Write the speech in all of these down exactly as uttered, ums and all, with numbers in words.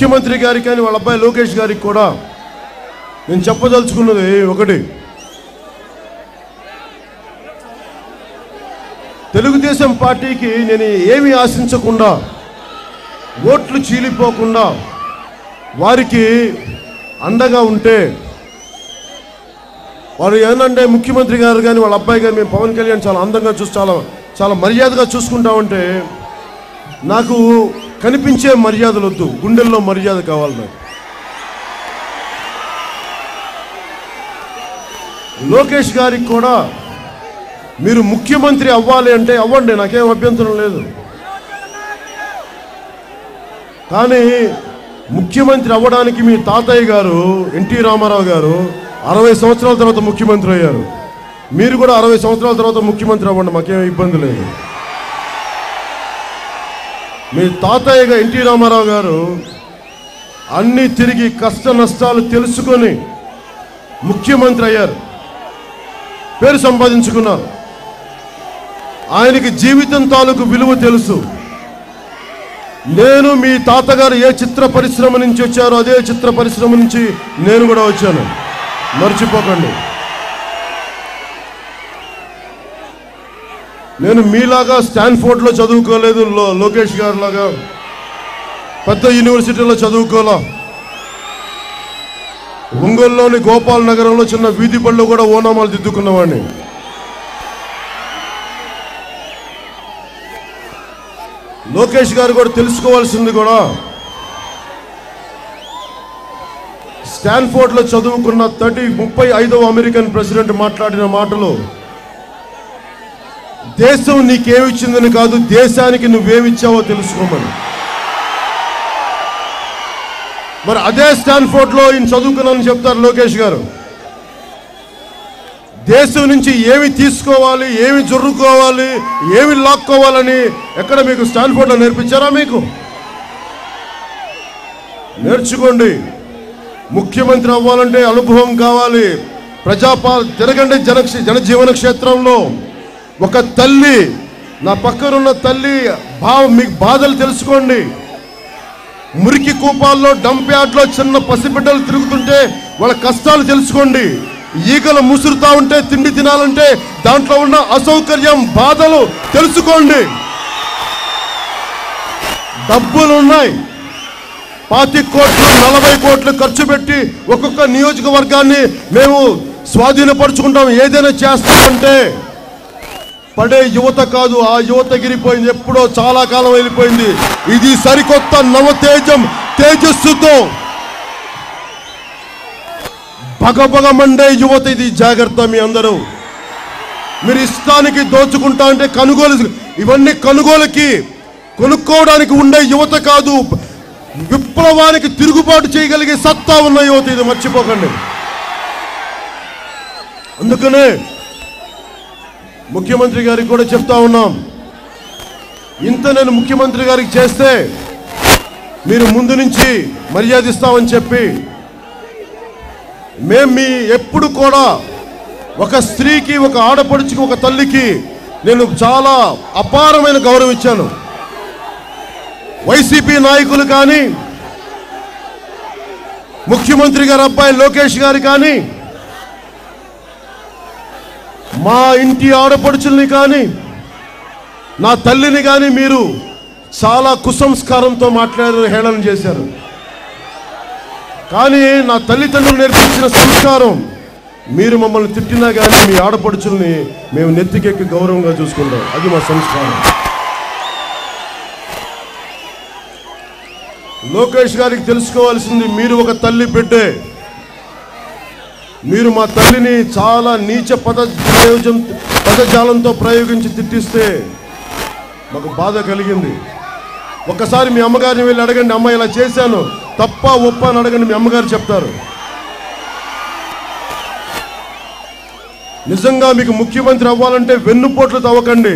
ముఖ్యమంత్రి గారికి కానీ వాళ్ళ అబ్బాయి లోకేష్ గారికి కూడా నేను చెప్పదలుచుకున్నది ఒకటి, తెలుగుదేశం పార్టీకి నేను ఏమీ ఆశించకుండా, ఓట్లు చీలిపోకుండా వారికి అండగా ఉంటే, వారు ఏంటంటే ముఖ్యమంత్రి గారు కానీ వాళ్ళ అబ్బాయి గారు మేము పవన్ కళ్యాణ్ చాలా అందంగా చూసి చాలా చాలా మర్యాదగా చూసుకుంటామంటే, నాకు కనిపించే మర్యాదలు వద్దు, గుండెల్లో మర్యాద కావాలి నాకు. లోకేష్ గారికి కూడా మీరు ముఖ్యమంత్రి అవ్వాలి అంటే అవ్వండి, నాకేం అభ్యంతరం లేదు. కానీ ముఖ్యమంత్రి అవ్వడానికి మీ తాతయ్య గారు ఎన్టీ రామారావు గారు అరవై సంవత్సరాల తర్వాత ముఖ్యమంత్రి అయ్యారు. మీరు కూడా అరవై సంవత్సరాల తర్వాత ముఖ్యమంత్రి అవ్వండి, మాకేం ఇబ్బంది లేదు. మీ తాతయ్యగా ఎన్టీ రామారావు గారు అన్నీ తిరిగి కష్ట నష్టాలు తెలుసుకొని ముఖ్యమంత్రి అయ్యారు, పేరు సంపాదించుకున్నారు. ఆయనకి జీవితం తాలూకు విలువ తెలుసు. నేను మీ తాతగారు ఏ చిత్ర పరిశ్రమ నుంచి వచ్చారో అదే చిత్ర పరిశ్రమ నుంచి నేను కూడా వచ్చాను, మర్చిపోకండి. నేను మీలాగా స్టాన్ఫోర్డ్లో చదువుకోలేదు, లో లోకేష్ గారు లాగా పెద్ద యూనివర్సిటీలో చదువుకోలే. ఒంగోలులోని గోపాల్ నగరంలో చిన్న వీధి బళ్ళు కూడా ఓనామాలు దిద్దుకున్నవాడిని. లోకేష్ గారు కూడా తెలుసుకోవాల్సింది కూడా, స్టాన్ఫోర్డ్లో చదువుకున్న థర్టీ ముప్పై ఐదవ అమెరికన్ ప్రెసిడెంట్ మాట్లాడిన మాటలు, దేశం నీకేమిచ్చిందని కాదు, దేశానికి నువ్వేమిచ్చావో తెలుసుకోమని. మరి అదే స్టాన్ఫోర్డ్లో ఈయన చదువుకున్నానని చెప్తారు లోకేష్ గారు. దేశం నుంచి ఏమి తీసుకోవాలి, ఏమి జరుపుకోవాలి, ఏమి లాక్కోవాలని ఎక్కడ మీకు స్టాన్ఫోర్డ్లో నేర్పించారా? మీకు నేర్చుకోండి. ముఖ్యమంత్రి అవ్వాలంటే అనుభవం కావాలి. ప్రజాపా తిరగండి జన జనజీవన క్షేత్రంలో. ఒక తల్లి, నా పక్కనున్న తల్లి బా మీకు బాధలు తెలుసుకోండి. మురికి కూపాల్లో, డంప్ యార్డ్లో చిన్న పసిబిడ్డలు తిరుగుతుంటే వాళ్ళ కష్టాలు తెలుసుకోండి. ఈగలు ముసురుతా ఉంటే తిండి తినాలంటే దాంట్లో ఉన్న అసౌకర్యం, బాధలు తెలుసుకోండి. డబ్బులు ఉన్నాయి, పాతి కోట్లు నలభై కోట్లు ఖర్చు పెట్టి ఒక్కొక్క నియోజకవర్గాన్ని మేము స్వాధీనపరుచుకుంటాం, ఏదైనా చేస్తామంటే పడే యువత కాదు, ఆ యువత ఎగిరిపోయింది, ఎప్పుడో చాలా కాలం వెళ్ళిపోయింది. ఇది సరికొత్త నవతేజం, తేజస్సుతో భగభగ మండే యువత ఇది. జాగ్రత్త మీ అందరూ. మీరు ఇష్టానికి దోచుకుంటా అంటే కొనుగోలు, ఇవన్నీ కొనుగోలుకి కొనుక్కోవడానికి ఉండే యువత కాదు, విప్లవానికి తిరుగుబాటు చేయగలిగే సత్తా ఉన్న యువత ఇది, మర్చిపోకండి. అందుకనే ముఖ్యమంత్రి గారికి కూడా చెప్తా ఉన్నాం, ఇంత నేను ముఖ్యమంత్రి గారికి చేస్తే మీరు ముందు నుంచి మర్యాదిస్తామని చెప్పి, మేము మీ ఎప్పుడు కూడా ఒక స్త్రీకి, ఒక ఆడపడుచుకి, ఒక తల్లికి నేను చాలా అపారమైన గౌరవం ఇచ్చాను. వైసీపీ నాయకులు కానీ, ముఖ్యమంత్రి గారి అబ్బాయి లోకేష్ గారు కానీ, మా ఇంటి ఆడపడుచుల్ని కానీ, నా తల్లిని కానీ మీరు చాలా కుసంస్కారంతో మాట్లాడారు, హేళన చేశారు. కానీ నా తల్లిదండ్రులు నేర్పించిన సంస్కారం, మీరు మమ్మల్ని తిట్టినా కానీ మీ ఆడపడుచుల్ని మేము నెత్తికెక్కి గౌరవంగా చూసుకుంటాం, అది మా సంస్కారం. లోకేష్ గారికి తెలుసుకోవాల్సింది, మీరు ఒక తల్లి బిడ్డే. మీరు మా తల్లిని చాలా నీచ పద ప్రయోజనం పదజాలంతో ప్రయోగించి తిట్టిస్తే మాకు బాధ కలిగింది. ఒక్కసారి మీ అమ్మగారిని వెళ్ళి అడగండి, అమ్మ ఇలా చేశాను తప్ప ఒప్ప అని అడగండి, మీ అమ్మగారు చెప్తారు. నిజంగా మీకు ముఖ్యమంత్రి అవ్వాలంటే వెన్నుపోట్లు తవ్వకండి.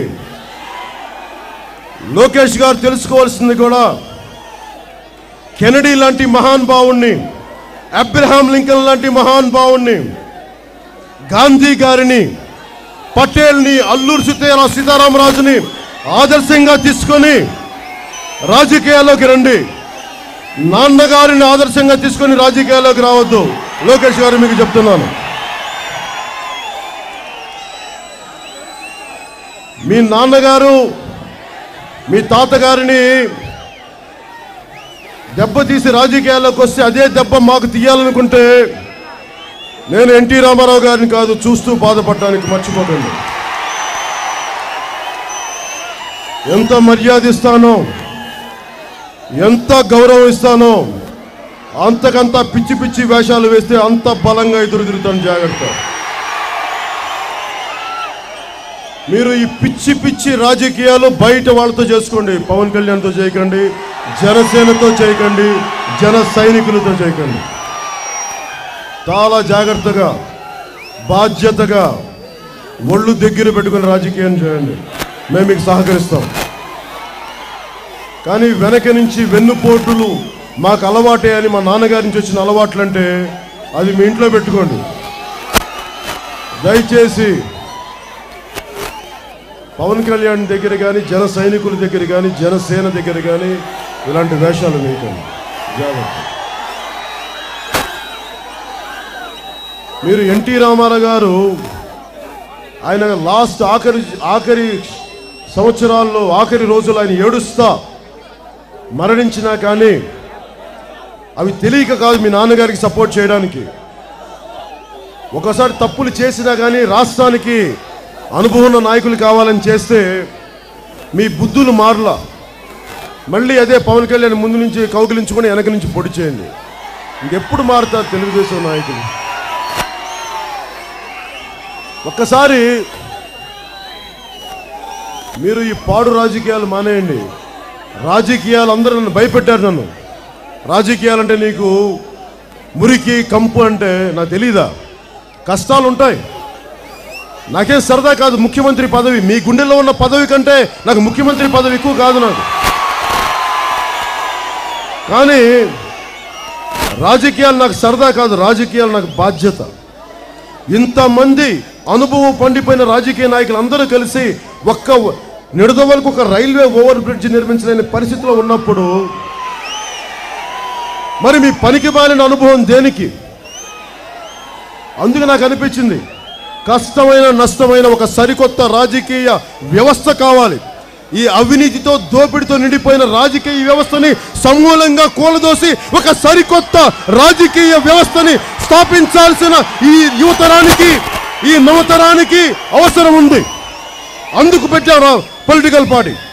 లోకేష్ గారు తెలుసుకోవాల్సింది కూడా, కెనడీ లాంటి మహానుభావుణ్ణి, అబ్రహాం లింకన్ లాంటి మహానుభావుణ్ణి, గాంధీ గారిని, పటేల్ని, అల్లూరి సీతారా సీతారామరాజుని ఆదర్శంగా తీసుకొని రాజకీయాల్లోకి రండి. నాన్నగారిని ఆదర్శంగా తీసుకొని రాజకీయాల్లోకి రావద్దు. లోకేష్ గారు మీకు చెప్తున్నాను, మీ నాన్నగారు మీ తాతగారిని దెబ్బ తీసి రాజకీయాల్లోకి వస్తే అదే దెబ్బ మాకు తీయాలనుకుంటే నేను ఎన్టీ రామారావు గారిని కాదు చూస్తూ బాధపడడానికి మర్చిపోకండి. ఎంత మర్యాద ఇస్తానో, ఎంత గౌరవం ఇస్తానో అంతకంత పిచ్చి పిచ్చి వేషాలు వేస్తే అంత బలంగా ఎదురు తిరుగుతాను. జాగ్రత్త. మీరు ఈ పిచ్చి పిచ్చి రాజకీయాలు బయట వాళ్ళతో చేసుకోండి. పవన్ కళ్యాణ్తో చేయకండి, జనసేనతో చేయకండి, జన సైనికులతో చేయకండి. చాలా జాగ్రత్తగా బాధ్యతగా ఒళ్ళు దగ్గర పెట్టుకుని రాజకీయం చేయండి. మేము మీకు సహకరిస్తాం. కానీ వెనక నుంచి వెన్నుపోటులు మాకు అలవాటే అని మా నాన్నగారి నుంచి వచ్చిన అలవాట్లు అంటే అది మీ ఇంట్లో పెట్టుకోండి. దయచేసి పవన్ కళ్యాణ్ దగ్గర కానీ, జన సైనికుల దగ్గర కానీ, జనసేన దగ్గర కానీ ఇలాంటి వేషాలు వేయకండి. జాగ్రత్త. మీరు ఎన్టీ రామారావు గారు ఆయన లాస్ట్ ఆఖరి ఆఖరి సంవత్సరాల్లో ఆఖరి రోజులు ఆయన ఏడుస్తా మరణించినా కానీ అవి తెలియక కాదు మీ నాన్నగారికి సపోర్ట్ చేయడానికి. ఒకసారి తప్పులు చేసినా కానీ రాష్ట్రానికి అనుభవం ఉన్న నాయకులు కావాలని చేస్తే మీ బుద్ధులు మారలా. మళ్ళీ అదే పవన్ కళ్యాణ్ ముందు నుంచి కౌగిలించుకొని వెనక నుంచి పొడి చేయండి. ఇంకెప్పుడు మారుతారు తెలుగుదేశం నాయకులు? ఒక్కసారి మీరు ఈ పాడు రాజకీయాలు మానేయండి. రాజకీయాలు అందరూ నన్ను భయపెట్టారు. నన్ను రాజకీయాలంటే నీకు మురికి కంపు అంటే నాకు తెలీదా? కష్టాలు ఉంటాయి. నాకేం సరదా కాదు ముఖ్యమంత్రి పదవి. మీ గుండెల్లో ఉన్న పదవి కంటే నాకు ముఖ్యమంత్రి పదవి ఎక్కువ కాదు నాకు. కానీ రాజకీయాలు నాకు సరదా కాదు, రాజకీయాలు నాకు బాధ్యత. ఇంతమంది అనుభవం పండిపోయిన రాజకీయ నాయకులు అందరూ కలిసి ఒక్క నిడదవలకు ఒక రైల్వే ఓవర్ బ్రిడ్జ్ నిర్మించలేని పరిస్థితిలో ఉన్నప్పుడు మరి మీ పనికి మాలిన అనుభవం దేనికి? అందుకు నాకు అనిపించింది కష్టమైన నష్టమైన ఒక సరికొత్త రాజకీయ వ్యవస్థ కావాలి. ఈ అవినీతితో దోపిడితో నిండిపోయిన రాజకీయ వ్యవస్థని సమూలంగా కూలదోసి ఒక సరికొత్త రాజకీయ వ్యవస్థని స్థాపించాల్సిన ఈ యువతరానికి, ఈ నవతరానికి అవసరం ఉంది. అందుకు పెట్టారు పొలిటికల్ పార్టీ.